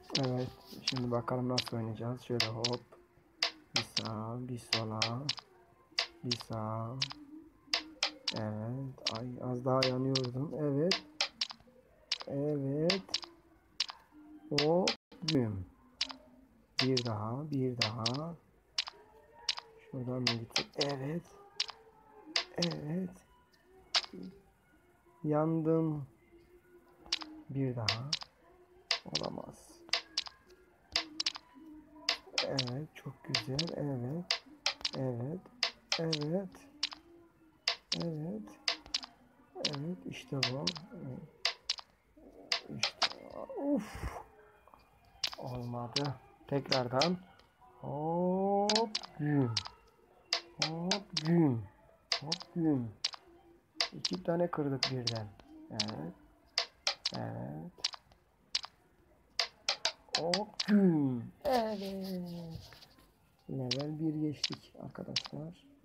Evet. Şimdi bakalım nasıl oynayacağız. Şöyle hop. Bir sağa, bir sola. Bir sağa. Evet. Ay az daha yanıyordum. Evet. Evet. Hop. Güm. Bir daha. Bir daha. Şuradan bir gittik. Evet. Evet. Yandım. Bir daha. Olamaz. Evet. Çok güzel. Evet. Evet. Evet. Evet. Evet. İşte bu. Evet. İşte. Uf. Olmadı. Tekrardan. Hop. Güm. Hop. Güm. Hop. Güm. İki tane kırdık birden. Evet. Evet. Hop. Güm. Evet. Level 1 geçtik arkadaşlar.